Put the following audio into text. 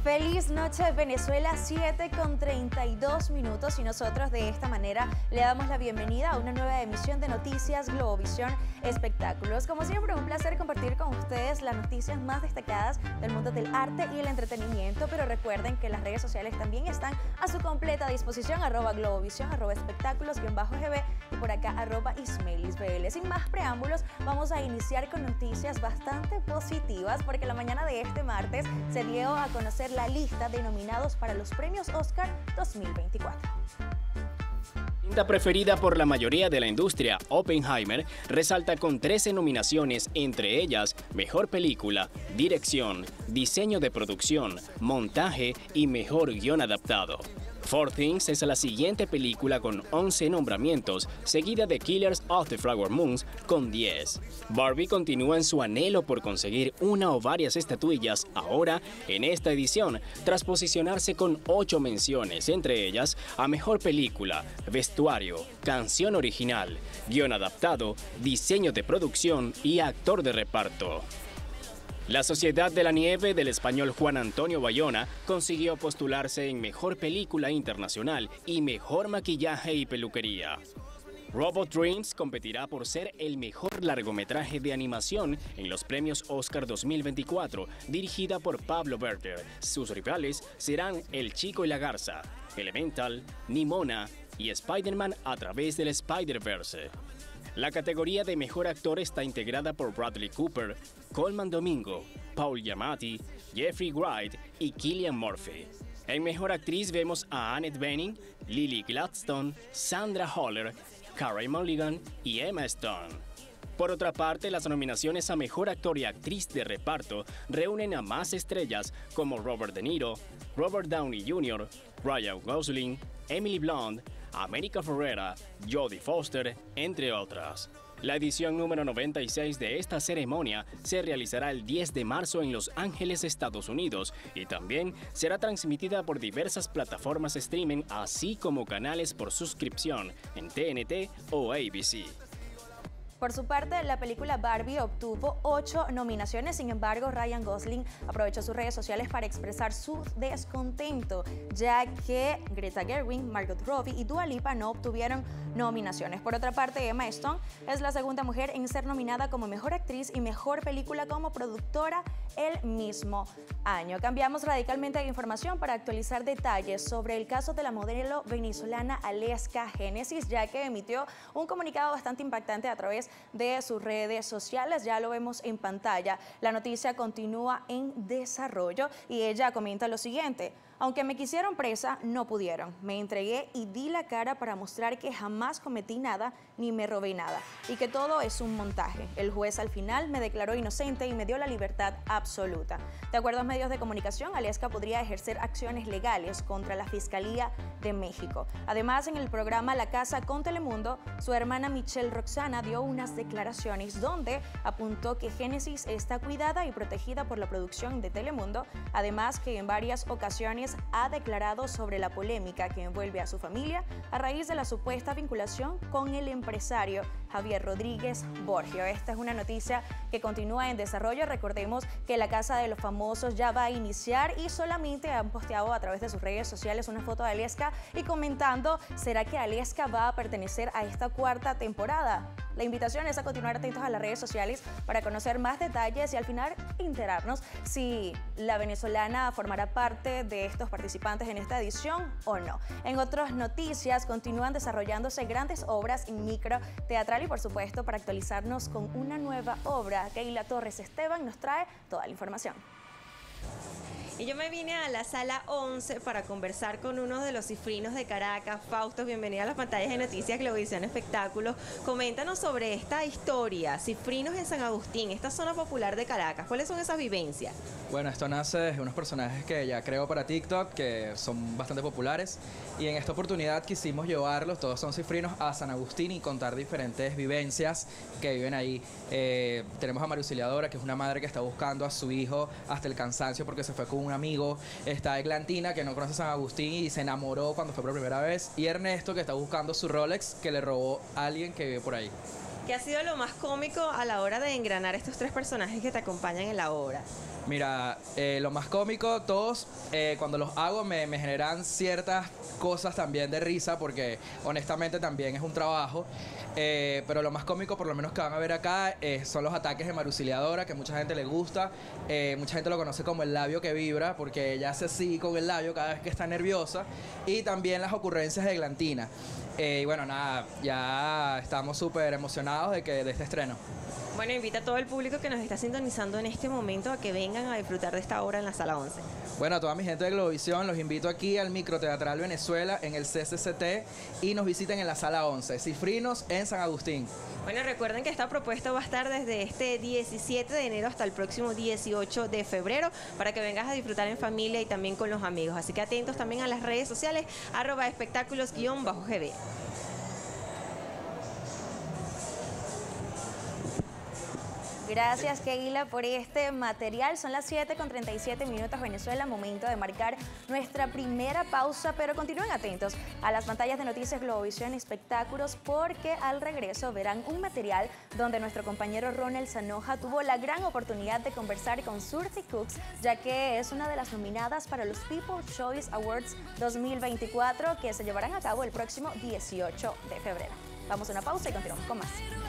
Feliz noche Venezuela, 7:32 y nosotros de esta manera le damos la bienvenida a una nueva emisión de Noticias Globovisión Espectáculos. Como siempre, un placer compartir con ustedes las noticias más destacadas del mundo del arte y el entretenimiento, pero recuerden que las redes sociales también están a su completa disposición, @Globovisión, @espectáculos_GB y por acá @IsmailisBL. Sin más preámbulos, vamos a iniciar con noticias bastante positivas porque la mañana de este martes se dio a conocer la lista de nominados para los premios Oscar 2024. Cinta preferida por la mayoría de la industria, Oppenheimer, resalta con 13 nominaciones, entre ellas Mejor Película, Dirección, Diseño de Producción, Montaje y Mejor Guión Adaptado. Four Things es la siguiente película con 11 nombramientos, seguida de Killers of the Flower Moon con 10. Barbie continúa en su anhelo por conseguir una o varias estatuillas, ahora en esta edición, tras posicionarse con 8 menciones, entre ellas a Mejor Película, Vestuario, Canción Original, Guión Adaptado, Diseño de Producción y Actor de Reparto. La Sociedad de la Nieve del español Juan Antonio Bayona consiguió postularse en Mejor Película Internacional y Mejor Maquillaje y Peluquería. Robot Dreams competirá por ser el mejor largometraje de animación en los premios Oscar 2024, dirigida por Pablo Berter. Sus rivales serán El Chico y la Garza, Elemental, Nimona y Spider-Man a través del Spider-Verse. La categoría de Mejor Actor está integrada por Bradley Cooper, Colman Domingo, Paul Giamatti, Jeffrey Wright y Cillian Murphy. En Mejor Actriz vemos a Annette Bening, Lily Gladstone, Sandra Hüller, Carey Mulligan y Emma Stone. Por otra parte, las nominaciones a Mejor Actor y Actriz de Reparto reúnen a más estrellas como Robert De Niro, Robert Downey Jr., Ryan Gosling, Emily Blunt, America Ferrera, Jodie Foster, entre otras. La edición número 96 de esta ceremonia se realizará el 10 de marzo en Los Ángeles, Estados Unidos, y también será transmitida por diversas plataformas streaming, así como canales por suscripción en TNT o ABC. Por su parte, la película Barbie obtuvo 8 nominaciones, sin embargo, Ryan Gosling aprovechó sus redes sociales para expresar su descontento, ya que Greta Gerwig, Margot Robbie y Dua Lipa no obtuvieron nominaciones. Por otra parte, Emma Stone es la segunda mujer en ser nominada como Mejor Actriz y Mejor Película como productora el mismo año. Cambiamos radicalmente de información para actualizar detalles sobre el caso de la modelo venezolana Aleska Génesis, ya que emitió un comunicado bastante impactante a través de sus redes sociales. Ya lo vemos en pantalla. La noticia continúa en desarrollo y ella comenta lo siguiente: aunque me quisieron presa, no pudieron. Me entregué y di la cara para mostrar que jamás cometí nada ni me robé nada y que todo es un montaje. El juez al final me declaró inocente y me dio la libertad absoluta. De acuerdo a medios de comunicación, Aleska podría ejercer acciones legales contra la Fiscalía de México. Además, en el programa La Casa con Telemundo, su hermana Michelle Roxana dio unas declaraciones donde apuntó que Génesis está cuidada y protegida por la producción de Telemundo, además que en varias ocasiones ha declarado sobre la polémica que envuelve a su familia a raíz de la supuesta vinculación con el empresario Javier Rodríguez Borgio. Esta es una noticia que continúa en desarrollo. Recordemos que la Casa de los Famosos ya va a iniciar y solamente han posteado a través de sus redes sociales una foto de Aleska y comentando: ¿será que Aleska va a pertenecer a esta cuarta temporada? La invitación es a continuar atentos a las redes sociales para conocer más detalles y al final enterarnos si la venezolana formará parte de estos participantes en esta edición o no. En otras noticias, continúan desarrollándose grandes obras en micro teatral y por supuesto, para actualizarnos con una nueva obra, Keila Torres Esteban nos trae toda la información. Y yo me vine a la sala 11 para conversar con uno de los cifrinos de Caracas. Fausto, bienvenido a las pantallas de Noticias Globovisión Espectáculos. Coméntanos sobre esta historia, Cifrinos en San Agustín, esta zona popular de Caracas. ¿Cuáles son esas vivencias? Bueno, esto nace de unos personajes que ya creo para TikTok, que son bastante populares. Y en esta oportunidad quisimos llevarlos, todos son cifrinos, a San Agustín y contar diferentes vivencias que viven ahí. Tenemos a María Auxiliadora, que es una madre que está buscando a su hijo hasta el cansancio porque se fue con un amigo. Está Eglantina, que no conoce San Agustín y se enamoró cuando fue por primera vez. Y Ernesto, que está buscando su Rolex que le robó a alguien que vive por ahí. ¿Qué ha sido lo más cómico a la hora de engranar estos tres personajes que te acompañan en la obra? Mira, lo más cómico, todos cuando los hago me generan ciertas cosas también de risa porque honestamente también es un trabajo. Pero lo más cómico, por lo menos que van a ver acá, son los ataques de Marusileadora, que mucha gente le gusta. Mucha gente lo conoce como el labio que vibra, porque ella hace así con el labio cada vez que está nerviosa. Y también las ocurrencias de Glantina. Y bueno, nada, ya estamos súper emocionados de este estreno. Bueno, invita a todo el público que nos está sintonizando en este momento a que vengan a disfrutar de esta obra en la Sala 11. Bueno, a toda mi gente de Globovisión los invito aquí al Microteatral Venezuela en el CCCT y nos visiten en la Sala 11, Cifrinos en San Agustín. Bueno, recuerden que esta propuesta va a estar desde este 17 de enero hasta el próximo 18 de febrero para que vengas a disfrutar en familia y también con los amigos. Así que atentos también a las redes sociales, @espectáculos_gb. Gracias, Keila, por este material. Son las 7:37 Venezuela, momento de marcar nuestra primera pausa, pero continúen atentos a las pantallas de Noticias Globovisión Espectáculos porque al regreso verán un material donde nuestro compañero Ronald Sanoja tuvo la gran oportunidad de conversar con Surti Cooks, ya que es una de las nominadas para los People's Choice Awards 2024 que se llevarán a cabo el próximo 18 de febrero. Vamos a una pausa y continuamos con más.